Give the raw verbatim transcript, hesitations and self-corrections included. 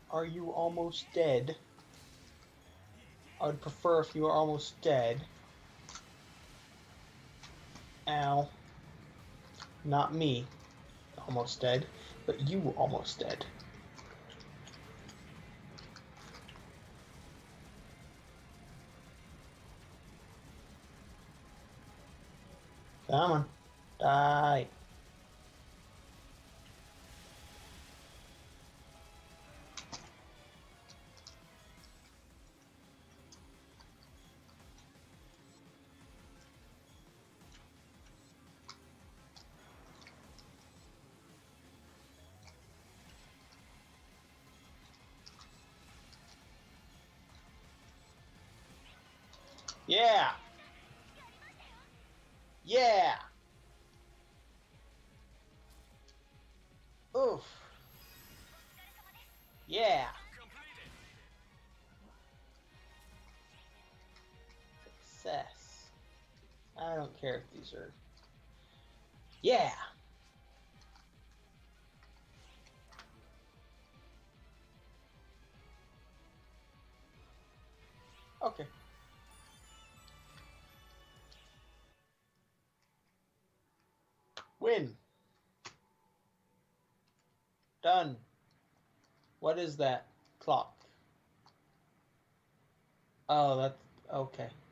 Are you almost dead? I would prefer if you were almost dead. Ow. Not me, almost dead, but you almost dead. Come on. Die. Yeah! Yeah! Oof. Yeah! Success. I don't care if these are... Yeah! Okay. Win! Done. What is that? Clock. Oh, that's... okay.